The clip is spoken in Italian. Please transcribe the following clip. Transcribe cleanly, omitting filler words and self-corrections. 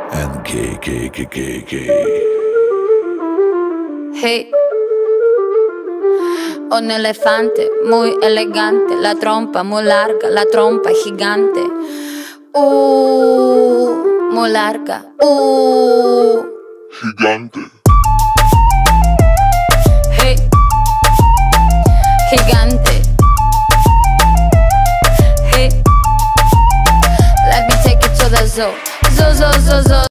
and K. Hey, un elefante muy elegante, la trompa muy larga, la trompa gigante. Muy larga. Gigante. Hey, gigante. Hey, let me take it to the zoo. Zoo.